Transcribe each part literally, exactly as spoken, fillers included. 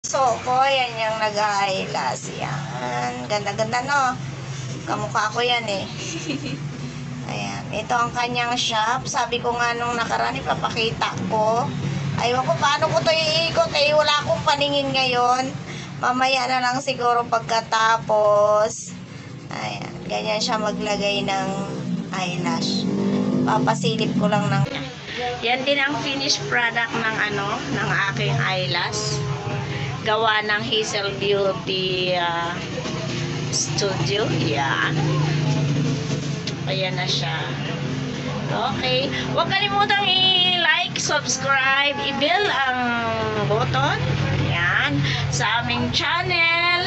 So, ko, yan yung nag-eyelash. Yan. Ganda-ganda, no? Kamukha ko yan, eh. Ayan. Ito ang kanyang shop. Sabi ko nga nung nakaraan, ipapakita ko. Aywan ko, paano ko to iikot? Eh, wala akong paningin ngayon. Mamaya na lang siguro pagkatapos. Ayan. Ganyan siya maglagay ng eyelash. Papasilip ko lang ng... Yan din ang finished product ng ano, ng aking eyelash. Gawa ng Hazel Beauty uh, Studio. Yan. Ayan na siya. Okay. Huwag kalimutang i-like, subscribe, i-bell ang button. Yan. Sa aming channel.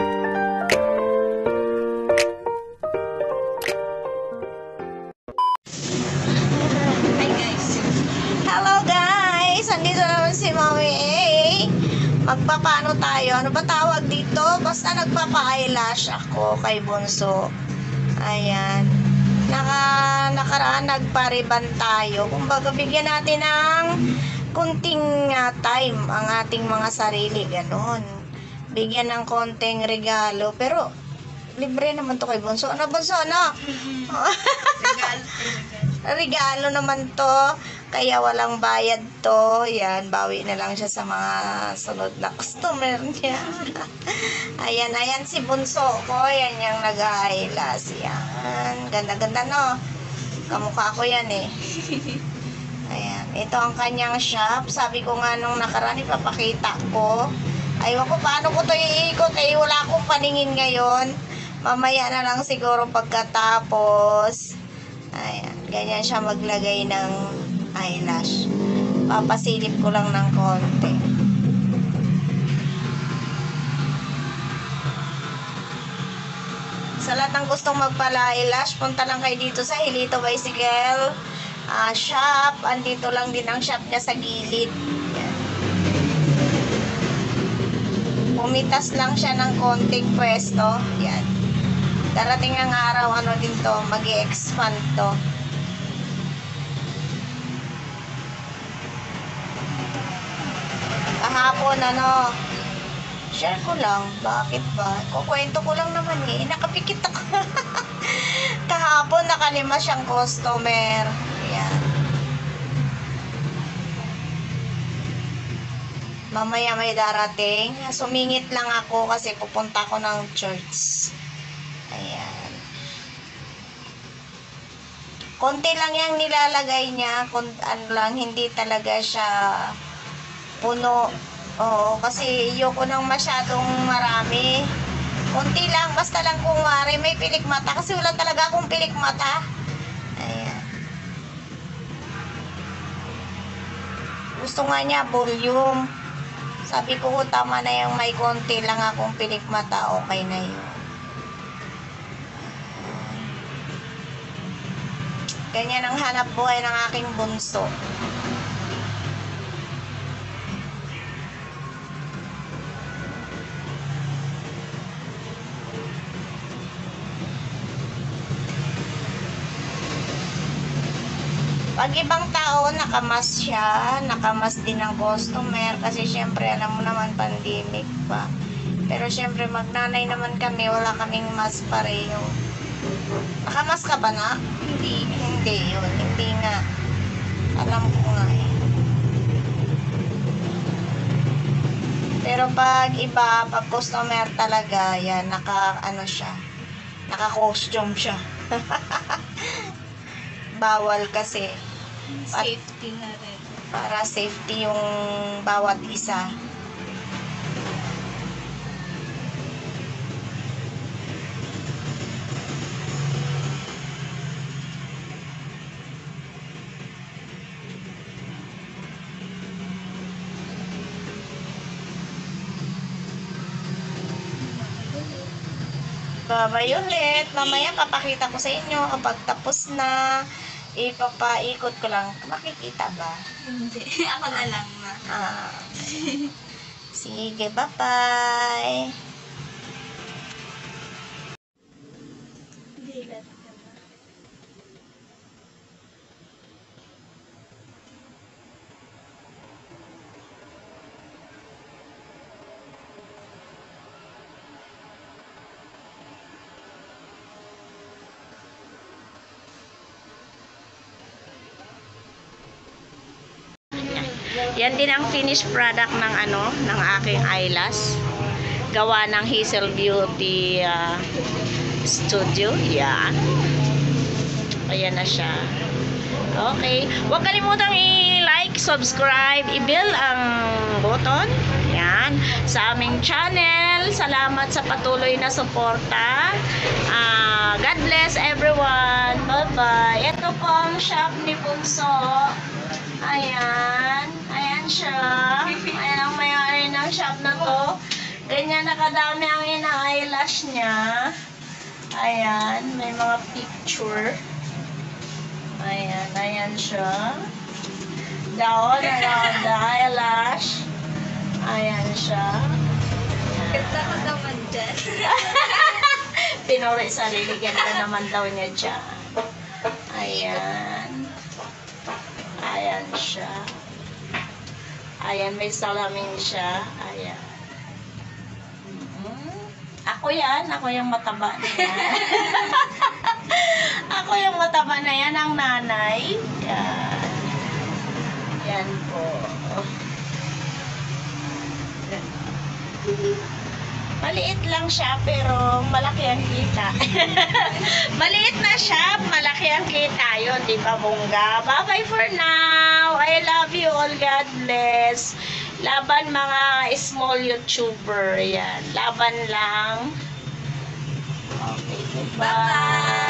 Hi guys. Hello guys. Andito naman si Mami A. Magpapano tayo? Ano ba tawag dito? Basta nagpapa-eyelash ako kay Bunso. Ayan. Naka, nakaraan nagpariban tayo. Kumbaga bigyan natin ng kunting uh, time ang ating mga sarili. Ganon. Bigyan ng konting regalo. Pero libre naman to kay Bunso. Ano Bunso? Ano? Regalo. Regalo naman to. Kaya walang bayad to. Yan, bawi na lang siya sa mga sunod na customer niya. Ayan, ayan si Bunso ko. Yan yung nag-eyelash. Yan. Ganda-ganda, no? Kamukha ko yan, eh. Ayan. Ito ang kanyang shop. Sabi ko nga nung nakaraan, ipapakita ko. Aywan ko, paano ko to iikot? Eh, wala akong paningin ngayon. Mamaya na lang siguro pagkatapos. Ayan. Ganyan siya maglagay ng eyelash. Papasilip ko lang ng konti. Sa lahat ng gustong magpala-eyelash, punta lang kayo dito sa Hilito Bicycle uh, shop. Andito lang din ang shop niya sa gilid. Yan. Pumitas lang siya ng konting pwesto. Yan. Darating ang araw, ano din to, mag-i-expand to. Kahapon, ano, share ko lang. Bakit ba? Kukwento ko lang naman eh. Nakapikit ako. Kahapon, nakalima siyang customer. Ayan. Mamaya may darating. Sumingit lang ako kasi pupunta ko ng church. Ayan. Konti lang yung nilalagay niya. Kung ano lang, hindi talaga siya puno. Oo, kasi ayoko nang masyadong marami. Konti lang, basta lang kung wari may pilik mata. Kasi wala talaga akong pilik mata. Ayan. Gusto nga niya volume. Sabi ko, tama na yung may konti lang akong pilik mata. Okay na yun. Ganyan ang hanap buhay ng aking bunso. Pag ibang tao, nakamas siya, nakamas din ang customer kasi syempre alam mo naman pandemic pa. Pero syempre magnanay naman kami, wala kaming mask pareho. Nakamas ka ba na? Hindi, hindi yun, hindi nga. Alam ko nga eh. Pero pag iba, pag customer talaga, yan, naka ano siya, naka-costume siya. Bawal kasi. Safety na rin. Para safety yung bawat isa. Bye-bye ulit. Mamaya papakita ko sa inyo kapag tapos na. Ipapaikot ko lang. Makikita ba? Hindi. Ako na lang na. Ah. Sige, bye-bye. Hindi lang. Yan din ang finished product ng ano, ng aking eyelash. Gawa ng Hazel Beauty ah, Studio. Yan. Ayan na siya. Okay. Huwag kalimutang i-like, subscribe, i-bell ang button. Yan. Sa aming channel. Salamat sa patuloy na suporta. Ah, God bless everyone. Bye-bye. Ito po ang shop ni Bunso. Ayan. Ayan siya. Ayan ang may-ari ng shop na to. Ganyan nakadami ang ina-eyelash niya. Ayan. May mga picture. Ayan, ayan siya. Down around the eyelash. Ayan siya. Ganda ko naman dyan. Pinuri sarili. Ganda naman daw niya dyan. Ayan. Ayan siya. Ayan, may salamin siya. Ayan. Mhm. Ako yan. Ako yung mataba na yan. Ako yung mataba na yan, ang nanay. Yan. Yan po. Maliit lang siya, pero malaki ang kita. Maliit na siya, malaki ang kita. Yun, di ba, bongga? Bye-bye for now. I love you all. God bless. Laban mga small YouTuber. Yan. Laban lang. Okay, goodbye. Bye-bye.